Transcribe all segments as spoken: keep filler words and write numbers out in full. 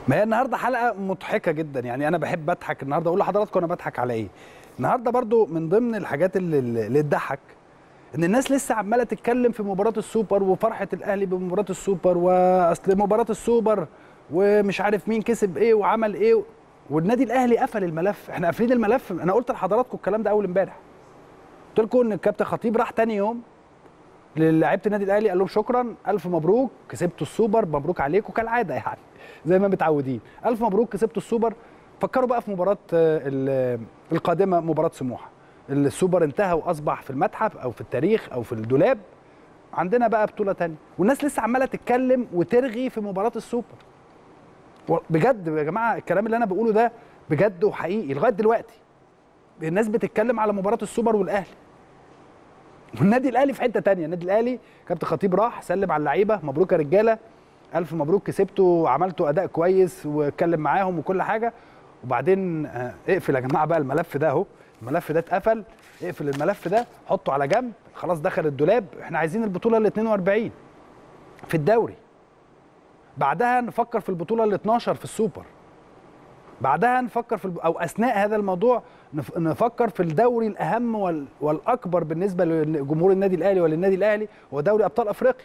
ما هي النهارده حلقه مضحكه جدا، يعني انا بحب اضحك النهارده، اقول لحضراتكم انا بضحك على ايه. النهارده برضو من ضمن الحاجات اللي اللي تضحك ان الناس لسه عماله تتكلم في مباراه السوبر وفرحه الاهلي بمباراه السوبر، واصل مباراه السوبر ومش عارف مين كسب ايه وعمل ايه، والنادي الاهلي قفل الملف. احنا قافلين الملف. انا قلت لحضراتكم الكلام ده اول امبارح، قلت لكم ان الكابتن خطيب راح تاني يوم للاعيبه النادي الاهلي قال لهم شكرا، الف مبروك كسبتوا السوبر، مبروك عليكم كالعاده يعني زي ما متعودين، الف مبروك كسبتوا السوبر. فكروا بقى في مباراه القادمه، مباراه سموحه. السوبر انتهى واصبح في المتحف او في التاريخ او في الدولاب. عندنا بقى بطوله ثانيه، والناس لسه عماله تتكلم وترغي في مباراه السوبر. بجد يا جماعه الكلام اللي انا بقوله ده بجد وحقيقي لغايه دلوقتي. الناس بتتكلم على مباراه السوبر والاهلي، والنادي الاهلي في حته ثانيه. النادي الاهلي كابتن خطيب راح سلم على اللعيبه، مبروك يا رجاله، الف مبروك كسبتوا وعملتوا اداء كويس، واتكلم معاهم وكل حاجه. وبعدين اه اقفل يا جماعه بقى الملف ده اهو، الملف ده اتقفل، اقفل الملف ده حطه على جنب، خلاص دخل الدولاب. احنا عايزين البطوله ال اتنين واربعين في الدوري، بعدها نفكر في البطوله ال اتناشر في السوبر، بعدها نفكر في الب... او اثناء هذا الموضوع نفكر في الدوري الاهم وال... والاكبر بالنسبه لجمهور النادي الاهلي وللنادي الاهلي، هو دوري ابطال افريقيا.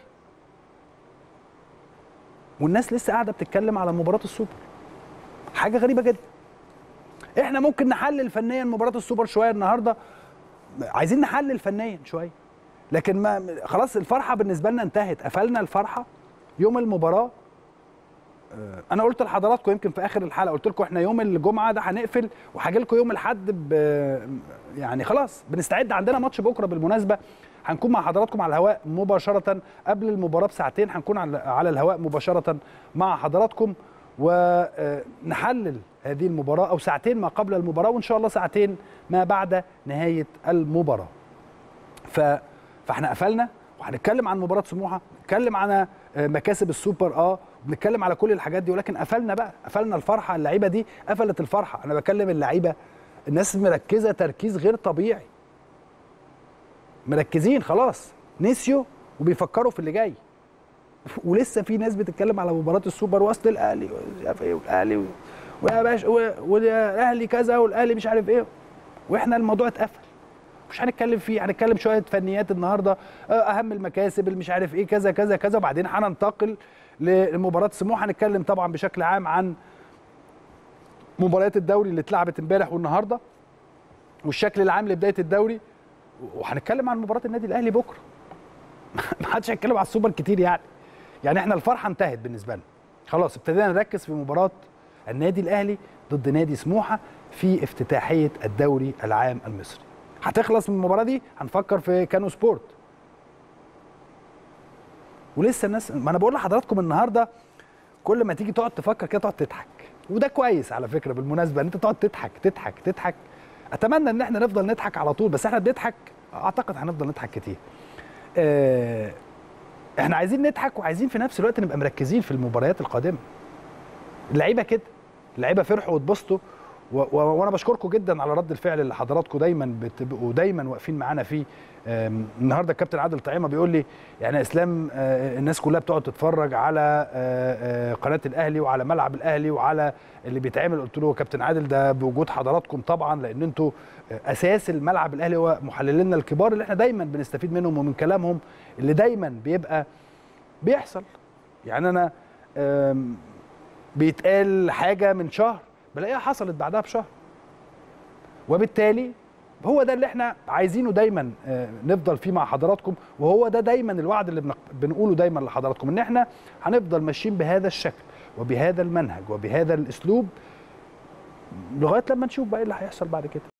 والناس لسه قاعده بتتكلم على مباراه السوبر. حاجه غريبه جدا. احنا ممكن نحلل فنيا مباراه السوبر شويه النهارده، عايزين نحلل فنيا شويه، لكن ما خلاص الفرحه بالنسبه لنا انتهت، قفلنا الفرحه يوم المباراه. انا قلت لحضراتكم يمكن في اخر الحلقه، قلت لكم احنا يوم الجمعه ده هنقفل، وهاجي لكم يوم الاحد ب... يعني خلاص بنستعد. عندنا ماتش بكره بالمناسبه، هنكون مع حضراتكم على الهواء مباشره قبل المباراه بساعتين، هنكون على الهواء مباشره مع حضراتكم ونحلل هذه المباراه، او ساعتين ما قبل المباراه، وان شاء الله ساعتين ما بعد نهايه المباراه. ف... فاحنا قفلنا، وهنتكلم عن مباراه سموحه، نتكلم عن مكاسب السوبر، اه بنتكلم على كل الحاجات دي، ولكن قفلنا بقى، قفلنا الفرحه. اللعيبه دي قفلت الفرحه. انا بكلم اللعيبه، الناس مركزه تركيز غير طبيعي، مركزين خلاص، نسيوا وبيفكروا في اللي جاي. ولسه في ناس بتتكلم على مباراه السوبر، واصل الاهلي مش عارف ايه، والاهلي ويا باشا والاهلي كذا والاهلي مش عارف ايه، واحنا الموضوع اتقفل مش هنتكلم فيه. هنتكلم شويه فنيات النهارده، اهم المكاسب اللي مش عارف ايه كذا كذا كذا، وبعدين هننتقل لمباراه سموحه. هنتكلم طبعا بشكل عام عن مباريات الدوري اللي اتلعبت امبارح والنهارده، والشكل العام لبدايه الدوري، وهنتكلم عن مباراه النادي الاهلي بكره. ما حدش هيتكلم على السوبر كتير يعني. يعني احنا الفرحه انتهت بالنسبه لنا خلاص، ابتدينا نركز في مباراه النادي الاهلي ضد نادي سموحه في افتتاحيه الدوري العام المصري. هتخلص من المباراه دي هنفكر في كانو سبورت. ولسه الناس، ما انا بقول لحضراتكم النهارده كل ما تيجي تقعد تفكر كده تقعد تضحك، وده كويس على فكره بالمناسبه ان انت تقعد تضحك تضحك تضحك. اتمنى ان احنا نفضل نضحك على طول، بس احنا بنضحك، اعتقد هنفضل نضحك كتير. اه احنا عايزين نضحك، وعايزين في نفس الوقت نبقى مركزين في المباريات القادمه. اللعيبه كده، اللعيبه فرحوا واتبسطوا، وانا بشكركم جدا على رد الفعل اللي حضراتكم دايما بتبقوا دايما واقفين معانا فيه. النهارده الكابتن عادل طعيمه بيقول لي يعني اسلام الناس كلها بتقعد تتفرج على قناه الاهلي وعلى ملعب الاهلي وعلى اللي بيتعمل. قلت له كابتن عادل ده بوجود حضراتكم طبعا، لان انتوا اساس الملعب الاهلي، هو محللينا الكبار اللي احنا دايما بنستفيد منهم ومن كلامهم اللي دايما بيبقى بيحصل. يعني انا بيتقال حاجه من شهر بلاقيها حصلت بعدها بشهر، وبالتالي هو ده اللي احنا عايزينه دايما نفضل فيه مع حضراتكم، وهو ده دايما الوعد اللي بنقوله دايما لحضراتكم، ان احنا هنفضل ماشيين بهذا الشكل وبهذا المنهج وبهذا الاسلوب لغايه لما نشوف بقى ايه اللي هيحصل بعد كده.